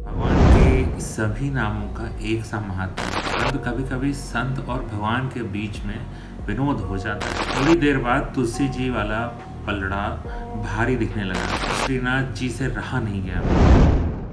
भगवान के सभी नामों का एक सा महत्व है, परंतु कभी कभी संत और भगवान के बीच में विनोद हो जाता है। थोड़ी देर बाद तुलसी जी वाला पलड़ा भारी दिखने लगा। श्रीनाथ जी से रहा नहीं गया।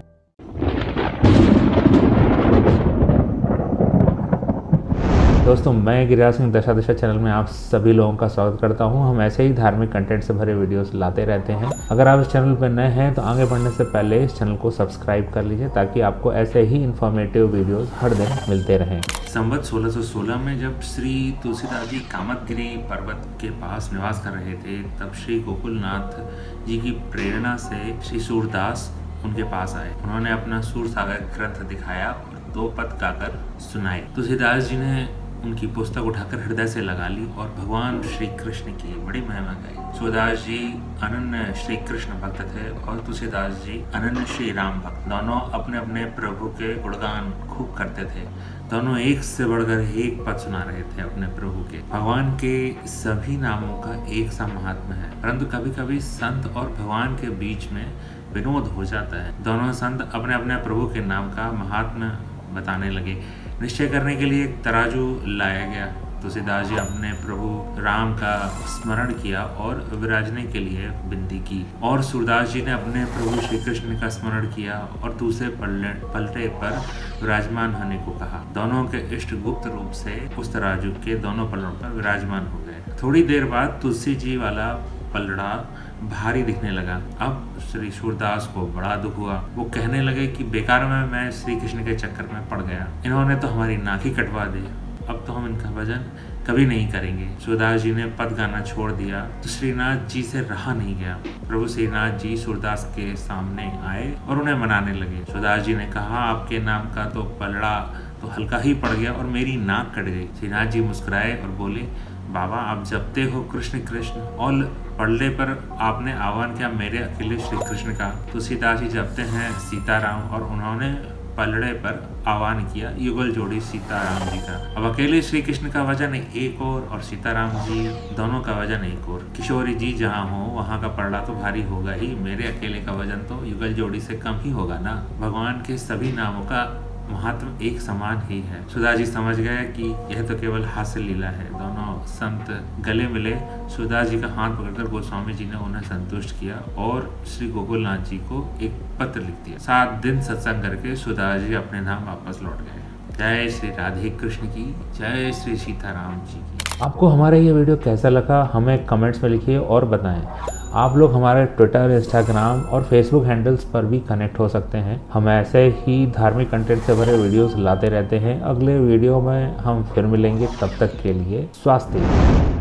दोस्तों, मैं गिरिराज सिंह दशा दिशा चैनल में आप सभी लोगों का स्वागत करता हूं। हम ऐसे ही धार्मिक कंटेंट से भरे वीडियोस लाते रहते हैं। अगर आप इस चैनल पर नए हैं तो आगे बढ़ने से पहले इस चैनल को सब्सक्राइब कर लीजिए ताकि आपको ऐसे ही इन्फॉर्मेटिव वीडियोस हर दिन मिलते रहें। संवत 1616 में जब श्री तुलसीदास जी कामतगिरी पर्वत के पास निवास कर रहे थे, तब श्री गोकुलनाथ जी की प्रेरणा से श्री सूरदास उनके पास आए। उन्होंने अपना सूरसागर ग्रंथ दिखाया और 2 पद गाकर सुनाए। तुलसीदास जी ने उनकी पुस्तक उठाकर हृदय से लगा ली और भगवान श्री कृष्ण की बड़ी महिमा गाई। सूरदास जी अनन्य श्री कृष्ण भक्त थे और तुलसीदास जी अनन्य श्री राम भक्त। दोनों अपने अपने प्रभु के गुणगान खूब करते थे। दोनों एक से बढ़कर एक पद सुना रहे थे अपने प्रभु के। भगवान के सभी नामों का एक सा महात्मा है, परंतु कभी कभी संत और भगवान के बीच में विनोद हो जाता है। दोनों संत अपने अपने प्रभु के नाम का महात्मा बताने लगे। निश्चय करने के लिए एक तराजू लाया गया। तुलसीदास जी अपने प्रभु राम का स्मरण किया और विराजने के लिए विनती की, और सूरदास जी ने अपने प्रभु श्री कृष्ण का स्मरण किया और दूसरे पलटे पर विराजमान होने को कहा। दोनों के इष्ट गुप्त रूप से उस तराजू के दोनों पलड़ों पर विराजमान हो गए। थोड़ी देर बाद तुलसी जी वाला पलड़ा भारी दिखने लगा। अब श्री सूरदास को बड़ा दुख हुआ। वो कहने लगे कि बेकार में मैं श्री कृष्ण के चक्कर में पड़ गया। इन्होंने तो हमारी नाक ही कटवा दी। अब तो हम इनका भजन कभी नहीं करेंगे। सूरदास जी ने पद गाना छोड़ दिया तो श्रीनाथ जी से रहा नहीं गया। प्रभु श्रीनाथ जी सूरदास के सामने आए और उन्हें मनाने लगे। सूरदास जी ने कहा, आपके नाम का तो पलड़ा तो हल्का ही पड़ गया और मेरी नाक कट गई। श्रीनाथ जी मुस्कुराए और बोले, बाबा आप जपते हो कृष्ण कृष्ण और पलड़े पर आपने आह्वान किया मेरे अकेले श्री कृष्ण का। तुलसीदास जी जपते हैं सीताराम और उन्होंने पलड़े पर आह्वान किया युगल जोड़ी सीताराम जी का। अब अकेले श्री कृष्ण का वजन एक और सीताराम जी दोनों का वजन एक और। किशोरी जी जहाँ हो वहाँ का पलड़ा तो भारी होगा ही, मेरे अकेले का वजन तो युगल जोड़ी से कम ही होगा ना। भगवान के सभी नामों का महत्व एक समान ही है। सूरदास जी समझ गए कि यह तो केवल हास्य लीला है। दोनों संत गले मिले। सूरदास जी का हाथ पकड़कर गोस्वामी जी ने उन्हें संतुष्ट किया और श्री गोकुलनाथ जी को एक पत्र लिख दिया। 7 दिन सत्संग करके सूरदास जी अपने धाम वापस लौट गए। जय श्री राधे कृष्ण की, जय श्री सीताराम जी की। आपको हमारा ये वीडियो कैसा लगा हमें कमेंट्स में लिखिए और बताएं। आप लोग हमारे ट्विटर, इंस्टाग्राम और फेसबुक हैंडल्स पर भी कनेक्ट हो सकते हैं। हम ऐसे ही धार्मिक कंटेंट से भरे वीडियोस लाते रहते हैं। अगले वीडियो में हम फिर मिलेंगे, तब तक के लिए स्वास्थ्य।